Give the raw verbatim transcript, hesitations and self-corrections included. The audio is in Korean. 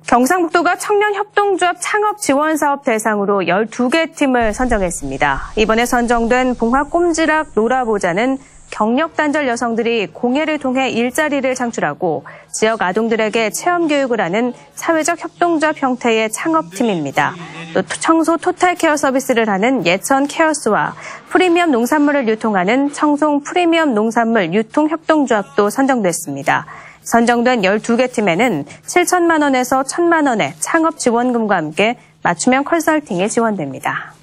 경상북도가 청년협동조합 창업지원사업 대상으로 열두 개 팀을 선정했습니다. 이번에 선정된 봉화꼼지락 놀아보자는 경력단절 여성들이 공예를 통해 일자리를 창출하고 지역 아동들에게 체험교육을 하는 사회적 협동조합 형태의 창업팀입니다. 또 청소 토탈케어 서비스를 하는 예천 케어스와 프리미엄 농산물을 유통하는 청송 프리미엄 농산물 유통협동조합도 선정됐습니다. 선정된 열두 개 팀에는 칠천만 원에서 천만 원의 창업 지원금과 함께 맞춤형 컨설팅이 지원됩니다.